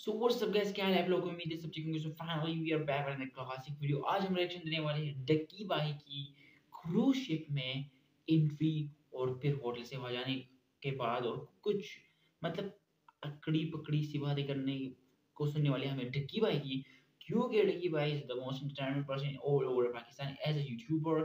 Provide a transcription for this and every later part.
So what's up guys, क्या हाल है आप लोगों को? उम्मीद है सब ठीक होंगे। So finally we are back with a classic video. आज हम रिएक्शन देने वाले हैं डक्की भाई की क्रूज शिप में एंट्री और फिर होटल से वहां जाने के बाद और कुछ मतलब अकड़ी पकड़ी सी बातें करने को सुनने वाले हमें डक्की भाई की, क्योंकि डक्की भाई is the most entertainment person all over Pakistan as a YouTuber.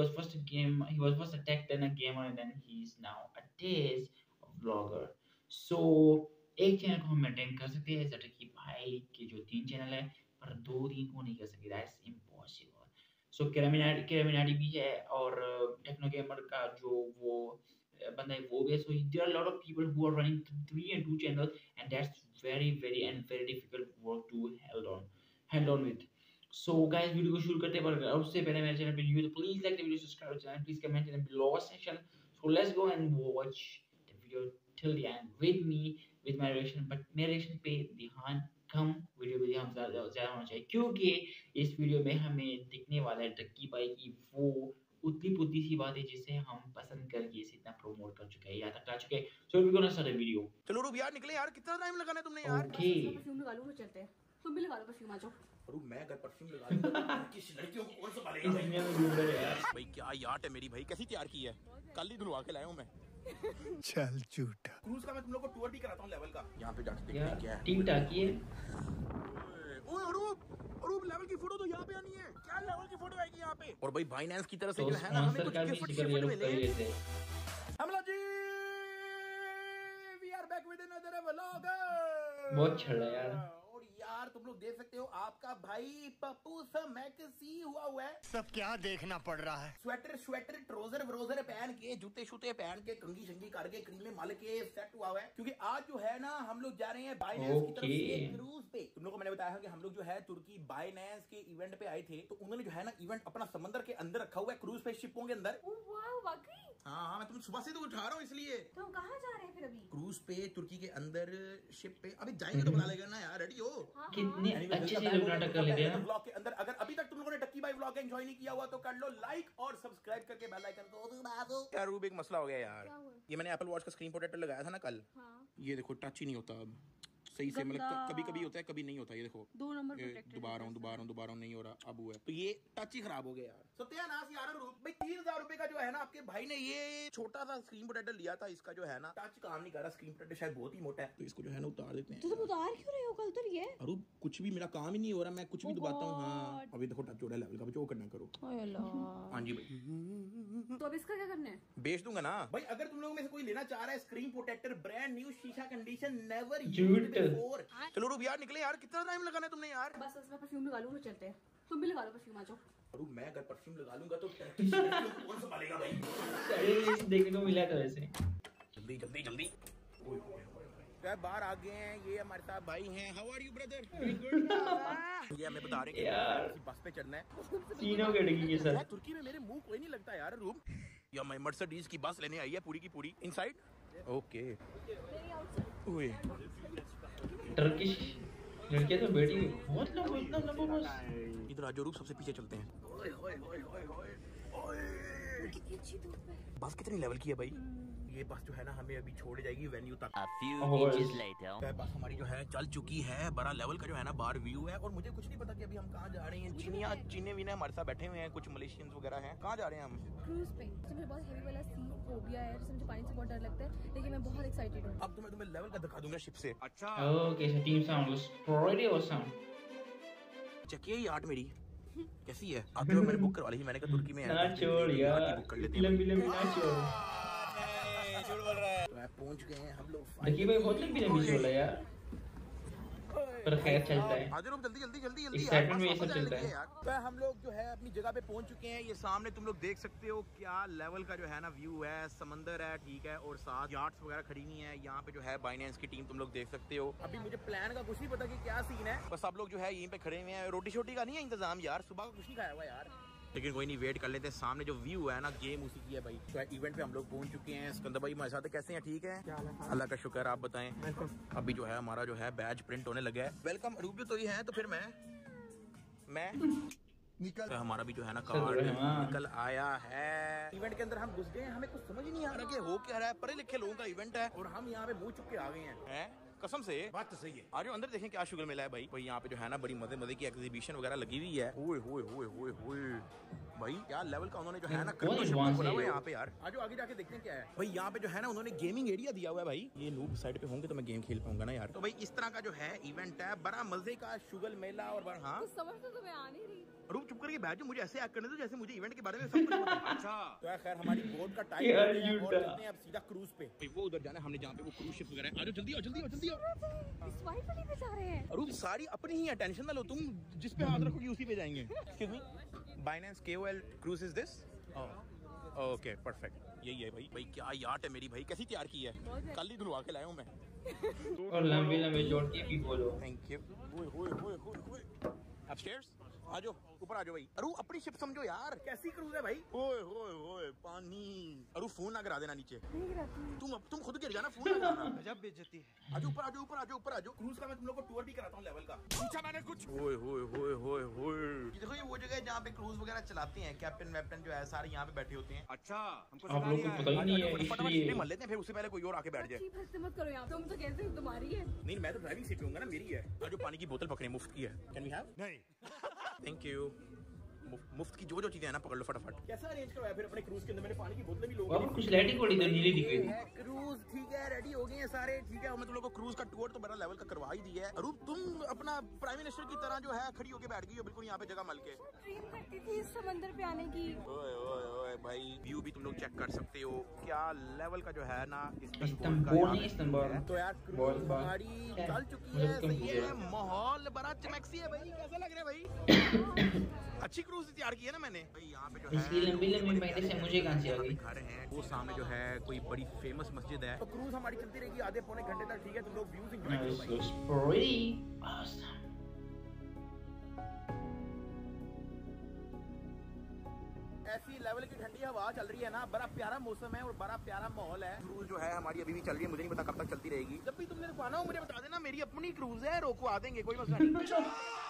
He was first attacked then a gamer and then he is now a days vlogger. So एक चैनल को हम मेंटेन कर सकते हैं जैसे कि भाई के जो 3 चैनल है, पर 2-3 को नहीं कर सकते, दैट्स इम्पॉसिबल। सो केरामिनाटी भी है और टेक्नो गेमर का जो वो बंदा है वो भी है। So there are lot of people who are running 3 and 2 channels and that's very difficult work to hand on with. So guys video को शुरू करते हैं, पर उससे पहले मेरे चैनल पे न्यू तो please like the video, subscribe channel, please comment in the below section. So let's go and watch the video till the end with me with my reaction. But मेरे रिएक्शन पे ध्यान कम, video पे ध्यान ज़्यादा होना चाहिए, क्योंकि इस वीडियो में हमें दिखने वाला है डक्की भाई की वो उतनी पुतली सी बातें जिसे हम पसंद करके इसे इतना प्रमोट कर चुके हैं, यहाँ तक आ चुके हैं। So we gonna start the video. चलो रूब यार निकले यार, कितना टाइम लगाना है तुमने यार? ओके परफ्यूम लगा लूं, चलते हैं। तुम भी लगा लो परफ्यूम, आ जाओ। रूब मैं अगर परफ्यूम लगा लूंगा किस लड़कियों को कौन संभालेगा भाई? भाई क्या यार है मेरी भाई, कैसी तैयार की है, कल ही धुलवा के लाया हूं मैं। चल झूठा। क्रूज का मैं तुम लोग को टूर भी कराता हूं लेवल का। यहां पे जाके देखते हैं क्या है। टीम टाकी है। ओए रूब लेवल की फोटो तो यहां पे आनी है। क्या लेवल की फोटो आएगी यहां पे? और भाई बाइनेंस की तरफ से तो जो है ना हमें कुछ गिफ्ट मिले। हमला जी, we are back with another vlog. बहुत छड़ है यार। और यार तुम लोग देख सकते हो आपका भाई पप्पू सा मैक्सी हुआ है। सब क्या देखना पड़ रहा है? स्वेटर ट्रोजर व्रोजर पहन के, जूते शूते पहन के, कंगी शंगी करके, क्रीमें माल के सेट हुआ है, क्योंकि आज जो है ना हम लोग जा रहे हैं बाइनेंस की तरफ से क्रूज पे। तुम लोगों को मैंने बताया है कि हम लोग जो है तुर्की बाइनेंस के इवेंट पे आए थे, तो उन्होंने जो है ना इवेंट अपना समंदर के अंदर रखा हुआ है, क्रूज पे शिपों के अंदर। हाँ मैं तुम सुबह से तो उठा रहा हूँ इसलिए। तो हम कहाँ जा रहे हैं फिर अभी? क्रूज पे तुर्की के अंदर शिप पे अभी जाएंगे तो बता लेगा ना यार, रेडी हो? कितने अच्छे से लोग नाटक कर लेते हैं ब्लॉग के अंदर। अगर अभी तक तुम लोगों ने डक्की भाई ब्लॉग एंजॉय नहीं किया हुआ तो कर लो लाइक और सब्सक्राइब करके बेल आइकन को दबा दो। यार रूब एक मसला हो गया यार, ये मैंने एप्पल वॉच का स्क्रीन प्रोटेक्टर लगाया था ना कल। ये देखो टच ही नहीं होता अब सही से, मतलब कभी कभी होता है कभी नहीं होता। ये देखो 2 नंबर दोबारा नहीं हो रहा, अब हुआ है, तो ये टच ही खराब हो गया यार। सत्यानाश यार रूप भाई, 3000 रुपए का जो है ना आपके भाई ने ये छोटा सा स्क्रीन प्रोटेक्टर लिया था, इसका जो है ना टच काम नहीं कर रहा, स्क्रीन प्रोटेक्टर शायद बहुत ही मोटा है, तो इसको जो है ना उतार देते हैं। तो तुम उतार क्यों रहे हो? कल तो ये अरूप कुछ भी मेरा काम ही नहीं हो रहा, मैं कुछ भी दबाता हूँ। हाँ अभी देखो टच हो रहा है लेवल का, जो करना करो। हाँ जी भाई, तो अब इसका क्या करना है? बेच दूंगा ना भाई। अगर तुम लोगों में से कोई लेना चाह रहा है स्क्रीन प्रोटेक्टर ब्रांड न्यू शीशा कंडीशन नेवर यूज्ड बिफोर। चलो रूब यार निकले यार, कितना टाइम लगाना है तुमने यार? बस मैं परफ्यूम लगा लूं, चलते हैं। तुम भी लगा लो परफ्यूम, आ जाओ। रूब मैं अगर परफ्यूम लगा लूंगा तो किस लड़कियों को कौन संभालेगा भाई? अरे देखने को मिला था वैसे। जल्दी बाहर आ गए हैं, ये हमारे साथ भाई हैं। How are you brother? Doing good. ये हमें बता रहे हैं यार बस पे चढ़ना है, तीनों के डगी के साथ। तुर्की में मेरे मुंह कोई नहीं लगता यार रूब। या मैं मर्सिडीज की बस लेने आई है पूरी की पूरी इनसाइड। ओके ओए टर्किश लड़कियां तो बैठी हुई, बहुत लंबा, इतना लंबा बस। इधर आ जाओ रूब, सबसे पीछे चलते हैं। कितनी अच्छी धूप है। बस कितनी लेवल की है भाई? ये बस जो है ना हमें अभी छोड़ जाएगी वेन्यू तक। बस हमारी जो है चल चुकी है, बड़ा लेवल का जो है ना बाहर व्यू है, और मुझे कुछ नहीं पता कि अभी हम कहाँ जा रहे हैं। चीने वीने हमारे साथ बैठे हुए हैं, कुछ मलेशियंस वगैरह हैं। कहाँ जा रहे हैं हम? क्रूज पे। मुझे बहुत हेवी वाला सी फोबिया है, जिससे मुझे पानी से बहुत डर लगता है, लेकिन मैं बहुत एक्साइटेड हूँ। अब तुम्हें लेवल का दिखा दूंगा शिप से। अच्छा okay so team sound was pretty awesome. Check ये यार्ड मेरी कैसी है? आते हुए मैंने बुक करवा ली थी, मैंने कहा तुर्की में ना छोड़ यार, बुक कर लेते हैं। लंबी ना छोड़। झूठ बोल रहा है। तो पहुंच गए हैं हम लोग। डक्की भाई बहुत लंबी छोड़ है यार, पर खैर चलता है। आज रूम जल्दी एक्साइटमेंट में ये सब चलता है। तो हम लोग जो है अपनी जगह पे पहुंच चुके हैं। ये सामने तुम लोग देख सकते हो क्या लेवल का जो है ना व्यू है, समंदर है ठीक है, और साथ यार्ड्स वगैरह खड़ी हुई है। यहाँ पे जो है बाइनेंस की टीम तुम लोग देख सकते हो। अभी मुझे प्लान का कुछ नहीं पता कि क्या सीन है, बस सब लोग जो है यहीं पे खड़े हुए हैं। रोटी शोटी का नहीं है इंतजाम यार, सुबह का कुछ नहीं खाया हुआ यार, लेकिन कोई नहीं, वेट कर लेते हैं। सामने जो व्यू है ना गेम उसी की है भाई। तो इवेंट पे हम लोग पहुंच चुके हैं। सिकंदर भाई हमारे साथ कैसे हैं? ठीक है अल्लाह का शुक्र, आप बताएं। अभी जो है हमारा जो है बैज प्रिंट होने लगा है। वेलकम रूबी तो ही है, तो फिर मैं निकल, तो हमारा भी जो है ना कार्ड निकल आया है। इवेंट के अंदर हम घुस गए हैं, हमें कुछ समझ ही नहीं आ रहा कि हो क्या रहा है। पढ़े लिखे लोगों का इवेंट है और हम यहाँ पे मुँह चुप के आ गए हैं। कसम से बात तो सही है। आ जाओ अंदर देखें क्या शुगर मिला है भाई। भाई यहाँ पे जो है ना बड़ी मजे की एग्जीबिशन वगैरह लगी हुई है। ओए होए होए होए होए भाई क्या लेवल का उन्होंने जो है ना खोला हुआ है यहाँ पे यार। आज आगे जाके देखते हैं क्या है भाई। यहाँ पे जो है ना उन्होंने गेमिंग एरिया दिया हुआ है भाई। ये नूब साइड पे होंगे तो मैं गेम खेल पाऊंगा ना यार। तो भाई इस तरह का जो है इवेंट है, बड़ा मजे का शुगर मेला। और हाँ समझ तो तुम्हें आ नहीं रही। रूप चुप करके बैठ जाओ, मुझे ऐसे एक्ट करने दो जैसे मुझे इवेंट के बारे में सब कुछ पता है। अच्छा तो खैर हमारी बोट का टाइम और चलते हैं अब सीधा क्रूज पे। वो उधर जाना है हमने जहाँ पे वो क्रूज शिप वगैरह। आ जाओ जल्दी आओ जल्दी आओ जल्दी आओ। इस वाइट वाली पे जा रहे हैं। रूप सारी अपनी ही है, टेंशन ना लो तुम। जिस पे हाथ रखोगी उसी पे जाएंगे। Excuse me, Binance KOL cruise is this? Okay perfect, यही है भाई। भाई क्या यार्ट है मेरी भाई, कैसी तैयार की है, कल ही धुलवा के लाया हूँ मैं। और लंबे लंबे जोड़ के भी बोलो। Thank you. अपस्टेयर्स आ जाओ, ऊपर आ जाओ भाई। अरु अपनी शिप समझो यार, कैसी क्रूज है भाई। ओए होए होए पानी। अरु फोन ना गिरा देना नीचे। तुम खुद गिर जाना, फोन ना गिराना। गजब बेइज्जती है। आ जाओ ऊपर, आ जाओ ऊपर, आ जाओ ऊपर, आ जाओ। क्रूज का मैं तुम लोग को टूर भी कराता हूँ लेवल का। पूछा मैंने कुछ। ओए होए होए होए होए। देखो ये वो जगह है जहाँ पे क्रूज वगैरह चलाते हैं। कैप्टन वैप्टन जो है सारे यहाँ पे बैठे होते हैं। अच्छा हमको आप लोग को पता ही नहीं है इसलिए मर लेते हैं, फिर उससे पहले कोई और आके बैठ जाए। मत करो यहाँ, तुम तो कहते हो तुम्हारी है। नहीं मैं तो ड्राइविंग सीट पे हूँगा ना, मेरी है। जो पानी की बोतल पकड़े मुफ्त की है। Can we have? नहीं थैंक यू। मुफ्त की जो चीजें है ना पकड़ लो फटाफट। कैसा अरेंज करवाया फिर अपने क्रूज के अंदर? मैंने पानी की बोतलें भी लोगों अब कुछ लाइटिंग बड़ी तो नीली दिख रही है। क्रूज ठीक है, रेडी हो गए हैं सारे, ठीक है। मैं तुम लोगों को क्रूज का टूर तो बड़ा लेवल का करवा ही दिया है। अरूप तुम अपना प्राइम मिनिस्टर की तरह जो है खड़ी होके बैठ गई हो बिल्कुल यहाँ पे जगह मल के। ड्रीम करती थी इस समंदर पे आने की। ओए ओए ओए भाई व्यू भी तुम लोग चेक कर सकते हो, क्या लेवल का जो है ना इस्तांबुल। तो यार क्रूज हमारी चल चुकी है, सही है। माहौल बड़ा चमकसी है भाई, कैसा लग रहा है भाई? अच्छी क्रूज तैयार की है ना मैंने भाई। यहाँ पे जो इसकी लंबी लंबी महीने से मुझे कहाँ से आ गई? खड़े हैं वो सामने जो है कोई बड़ी फेमस मस्जिद है। तो क्रूज हमारी चलती रहेगी आधे पौने घंटे तक, ठीक है। तुम लोग व्यूज एंजॉय करो भाई। This was pretty awesome. ऐसी लेवल की ठंडी हवा चल रही है ना, बड़ा प्यारा मौसम है और बड़ा प्यारा माहौल है। क्रूज जो है हमारी अभी भी चल रही है, मुझे नहीं पता कब तक चलती रहेगी। जब भी तुमने रुकवाना हो मुझे बता देना, मेरी अपनी क्रूज है, रोकवा देंगे, कोई मसला नहीं।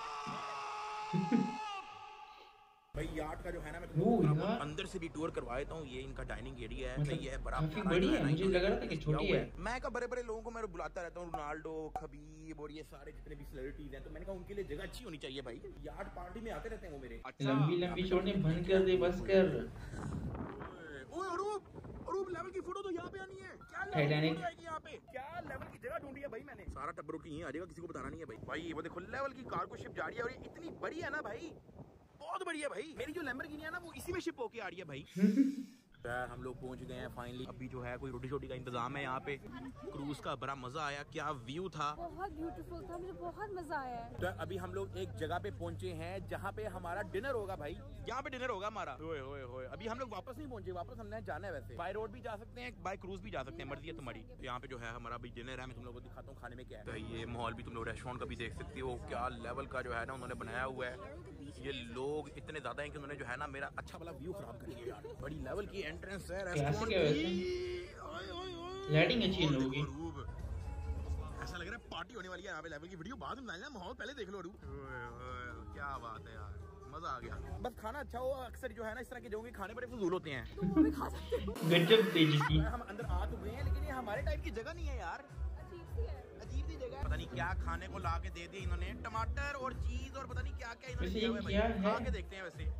भाई यार्ड का जो है ना मैं तुमको अंदर से भी टूर करवा देता हूँ। ये इनका डाइनिंग एरिया है, ये है बड़ा बड़ी है, मुझे लग रहा था कि छोटी है। मैं का बड़े बड़े लोगों को मैं बुलाता रहता हूँ, रोनाल्डो, खबीब और ये सारे जितने भी सेलिब्रिटीज हैं, तो मैंने कहा उनके लिए जगह अच्छी होनी चाहिए भाई। यार्ड पार्टी में आते रहते हैं वो मेरे। लंबी लंबी छोड़ने बंद कर दे, बस कर। ओए अरूप लेवल की फोटो तो यहाँ पे आनी है। क्या टाइटैनिक यहाँ पे, क्या लेवल की जगह ढूंढी है भाई मैंने। सारा टब्बर की यहीं आ जाएगा, किसी को बताना नहीं है भाई। भाई वो देखो लेवल की कार्गो शिप जा रही है और ये इतनी बड़ी है ना भाई, बहुत बढ़िया भाई। मेरी जो लैम्बोर्गिनी है ना वो इसी में शिप होके आ रही है भाई। यार हम लोग पहुंच गए हैं फाइनली। अभी जो है कोई रोटी शोटी का इंतजाम है यहाँ पे। क्रूज का बड़ा मजा आया, क्या व्यू था, बहुत ब्यूटीफुल था, मुझे बहुत मजा आया है। तो अभी हम लोग एक जगह पे पहुंचे हैं जहाँ पे हमारा डिनर होगा भाई। यहाँ पे डिनर होगा हमारा। ओए ओए ओए अभी हम लोग वापस नहीं पहुंचे, वापस हमने जाना है। वैसे बाय रोड भी जा सकते हैं, बाय क्रूज भी जा सकते हैं, मर्जी है तुम्हारी। तो यहाँ पे जो है हमारा अभी डिनर है, मैं तुम लोगों को दिखाता हूँ खाने में क्या है। तो ये माहौल भी तुम लोग रेस्टोरेंट का भी देख सकते हो, क्या लेवल का जो है ना उन्होंने बनाया हुआ है। ये लोग इतने ज्यादा हैं कि उन्होंने जो है ना मेरा अच्छा वाला व्यू खराब कर दिया यार। बड़ी लेवल की एंट्रेंस है रेस्टोरेंट की, लाइटिंग अच्छी है लोगों की। ऐसा लग रहा है पार्टी होने वाली है यहाँ पे। लेवल की वीडियो बाद में बनाना, माहौल पहले देख लो। क्या बात है यार, मजा आ गया। बस खाना अच्छा हो। अक्सर जो है ना इस तरह के जगहों के खाने बड़े फजूल होते हैं। गजब तेजी की। हम अंदर आ तो गए हैं लेकिन ये हमारे टाइप की जगह नहीं है यार, अजीब सी जगह। पता नहीं क्या खाने को ला के दे दिया इन्होंने, टमाटर और चीज और पता नहीं क्या क्या इन्होंने दिया हुआ है भाई। खा के देखते हैं। वैसे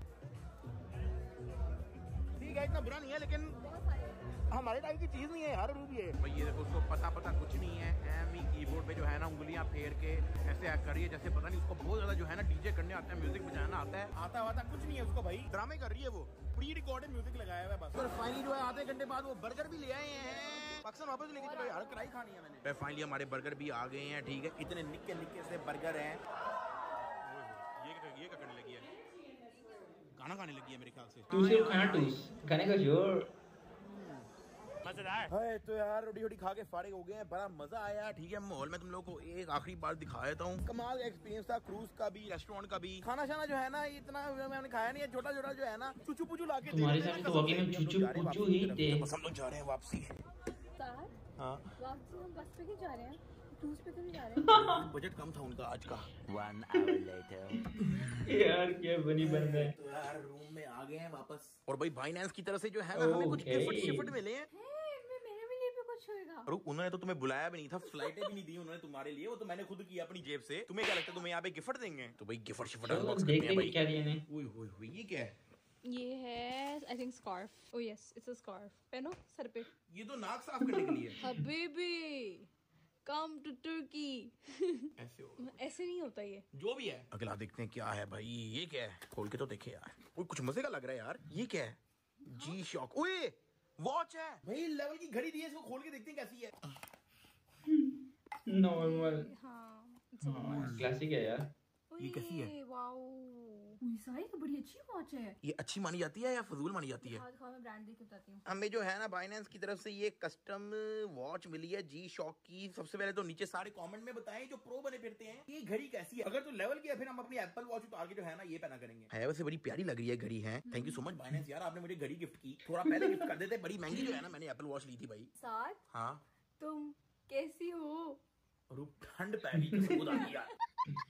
ठीक है, इतना बुरा नहीं है लेकिन हमारे टाइप की चीज नहीं है यार। रूप ये भाई, ये देखो उसको पता कुछ नहीं है। एम ही कीबोर्ड पे जो है ना उंगलियां फेर के ऐसे एक्ट कर रही है जैसे पता नहीं उसको बहुत ज्यादा जो है ना डीजे करने आता है, म्यूजिक बजाना आता है। आता कुछ नहीं है उसको भाई, ड्रामे कर रही है वो। प्री रिकॉर्डेड म्यूजिक लगाया हुआ है बस। और फाइनली जो है आधे घंटे बाद वो बर्गर भी ले आए हैं। पाकिस्तान वापस लेके चलो यार, कढ़ाई खानी है मैंने। फाइनली हमारे बर्गर भी आ गए हैं, ठीक है। इतने निक्के से बर्गर हैं। ये क्या करने लगी है, गाना गाने लगी है मेरे ख्याल से। तू सिर्फ खाना टूस खाने का जोर मजेदार है। तो यार रोटी रोटी खा के फारिग हो गए हैं, बड़ा मजा आया, ठीक है। माहौल में तुम लोगों को एक आखिरी बार दिखा देता हूँ। कमाल एक्सपीरियंस था क्रूज का भी, रेस्टोरेंट का भी। खाना शाना जो है ना इतना मैंने खाया नहीं है, छोटा छोटा जो है ना चुचू पुचू ला के तुम्हारे सामने तो वाकई में चुचू पुचू ही थे। हम लोग जा रहे हैं वापसी। हाँ हम बस पे जा रहे हैं, क्रूज पे तो नहीं जा रहे। बजट कम था उनका आज का। 1 hour later यार क्या बनी बंद है। तो यार रूम में आ गए हैं वापस। और भाई बाइनेंस की तरफ से जो है ना हमें कुछ गिफ्ट शिफ्ट मिले हैं। मेरे भी लिए भी कुछ होएगा? रुक, उन्होंने तो तुम्हें बुलाया भी नहीं था, फ्लाइटें भी नहीं दी उन्होंने तुम्हारे लिए, वो तो मैंने खुद किया अपनी जेब से। तुम्हें क्या लगता है तुम्हें यहाँ पे गिफ्ट देंगे? तो भाई गिफ्ट शिफ्ट चलो अनबॉक्स देख करते हैं ले भाई। क्या दिया ने। ओए होए होए, ये क्या है? ये है I think scarf. Oh yes it's a scarf. पहनो सर पे। ये तो नाक साफ करने के लिए है। हबीबी कम टू तुर्की। ऐसे होगा, ऐसे नहीं होता ये। जो भी है। अगला देखते हैं क्या है भाई। ये क्या है? खोल के तो देखे यार। ओए कुछ मजे का लग रहा है यार। ये क्या है? जी शॉक। ओए वॉच है भाई, लेवल की घड़ी दी है, इसको खोल के देखते हैं कैसी है। नॉर्मल। हाँ क्लासिक है यार। ये कैसी है? वाओ ये तो बड़ी अच्छी वॉच है। ये अच्छी मानी जाती है या फजूल मानी जाती है? दिखाओ मैं ब्रांड देख के बताती हूँ। हमें जो है ना बाइनेंस की तरफ से ये कस्टम वॉच मिली है जी शॉक की। सबसे पहले तो नीचे सारे कमेंट में बताएं जो प्रो बने फिरते हैं ये घड़ी कैसी है। अगर तो लेवल की है फिर हम अपनी एप्पल वॉच उतार के जो है ना ये पहना करेंगे। है वैसे बड़ी प्यारी लग रही है घड़ी है। Thank you so much Binance यार, आपने मुझे घड़ी गिफ्ट की। थोड़ा पहले गिफ्ट कर देते, बड़ी महंगी जो है ना मैंने एप्पल वॉच ली थी भाई। साथ हाँ तुम कैसी हो? रूप ठंड पैगी कसम खुदा की यार।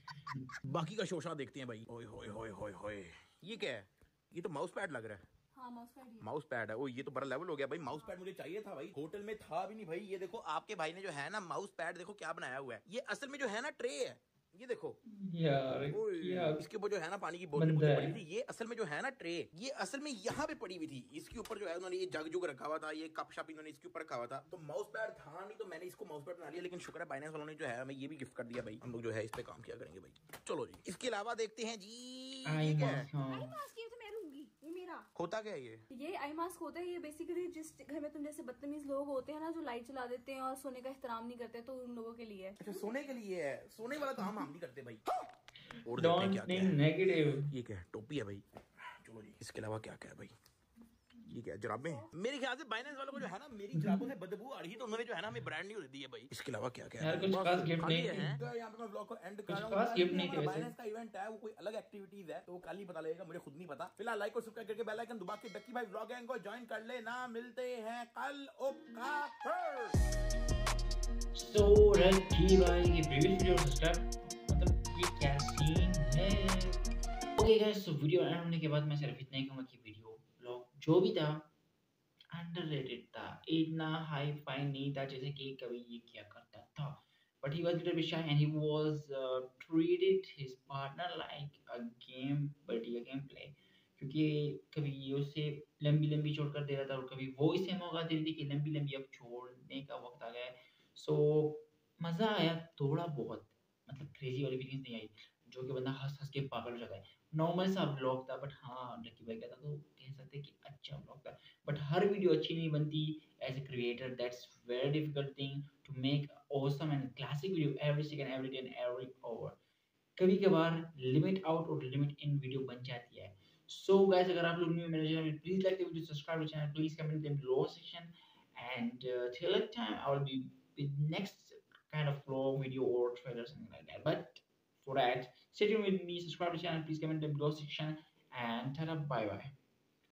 बाकी का शोशा देखते हैं भाई। ओए होए होए होए होए, ये क्या है? ये तो माउस पैड लग रहा है। हाँ माउस पैड ही। माउस पैड है। ओ ये तो बड़ा लेवल हो गया भाई। माउस पैड मुझे चाहिए था भाई, होटल में था भी नहीं भाई। ये देखो आपके भाई ने जो है ना माउस पैड देखो क्या बनाया हुआ है। ये असल में जो है ना ट्रे है, ये देखो यार क्या इसके ऊपर जो है ना पानी की बोतल मुझे पड़ी थी। ये असल में जो है ना ट्रे, ये असल में यहाँ पे पड़ी हुई थी। इसके ऊपर जो है उन्होंने ये जग जुग रखा हुआ था, ये कप शप इन्होंने इसके ऊपर रखा हुआ था। तो माउस पैड था नहीं तो मैंने इसको माउस पैड बना लिया। लेकिन शुक्र है बाइनेंस वालों ने जो है हमें ये भी गिफ्ट कर दिया भाई। हम लोग जो है इस पे काम किया करेंगे भाई। चलो जी इसके अलावा देखते हैं जी ये क्या है? आई मास्क ये तो मैं लूंगी, ये मेरा। होता क्या है ये आई मास्क होता है। ये बेसिकली जिस घर में तुम जैसे बदतमीज लोग होते हैं ना जो लाइट चला देते हैं और सोने का एहतराम नहीं करते, तो उन लोगों के लिए है। अच्छा सोने के लिए है। सोने वाला काम हम नहीं करते भाई। और देखते हैं डोंट क्या क्या थिंक है। नेगेटिव। ये क्या है? टोपी है भाई। चलो जी इसके अलावा क्या क्या है भाई? ये क्या है? जुराबें। मेरे ख्याल से बाइनेंस वालों को जो है ना मेरी जुराबों से बदबू आ रही है तो उन्होंने जो है ना हमें ब्रांड न्यू दे दी है भाई। इसके अलावा क्या क्या है? यार कुछ खास गिफ्ट नहीं है। थी। तो यहाँ पे मैं ब्लॉग को एंड कर कुछ रहा खास हूँ। गिफ्ट नहीं थे वैसे। बाइनेंस का इवेंट है, वो कोई अलग एक्टिविटीज है तो वो कल ही पता लगेगा, मुझे खुद नहीं पता। फिलहाल लाइक और सब्सक्राइब करके बेल आइकन दबा के डक्की भाई ब्लॉग गैंग को ज्वाइन कर लेना। मिलते हैं कल। सो रखी भाई ये प्रीवियस वीडियो सब्सक्राइब मतलब ये क्या सीन है। Okay guys so video end होने के बाद मैं सिर्फ इतना ही कहूंगा कि वीडियो ब्लॉग जो भी था अंडररेटेड था। इतना हाई फाई नहीं था जैसे कि कभी ये किया करता था। But he was a little bit shy and he was treated his partner like a game buddy, a gameplay. क्योंकि कभी ये उसे लंबी लंबी छोड़ कर दे रहा था और कभी वो इसे मौका दे रही थी कि लंबी लंबी अब छोड़ने का वक्त आ गया है। सो मज़ा आया थोड़ा बहुत, मतलब क्रेजी वाली फीलिंग्स नहीं आई जो कि बंदा हंस हंस के पागल हो जाता है। नॉर्मल सा ब्लॉग था बट हाँ लकी भाई का था तो कह सकते हैं कि अच्छा ब्लॉग था। बट हर वीडियो अच्छी नहीं बनती as a creator. That's very difficult thing to make awesome and classic video every second, every day and every hour. कभी कभार लिमिट आउट और लिमिट इन वीडियो बन जाती है। सो गाइस अगर आप लोग न्यू मेरे channel please like the video, subscribe the channel, please comment in the below section and till that time I will be with next kind of vlog video or trailer something like that. But for that stay tuned with me, subscribe to the channel, please comment in the below section and ta-da, bye bye.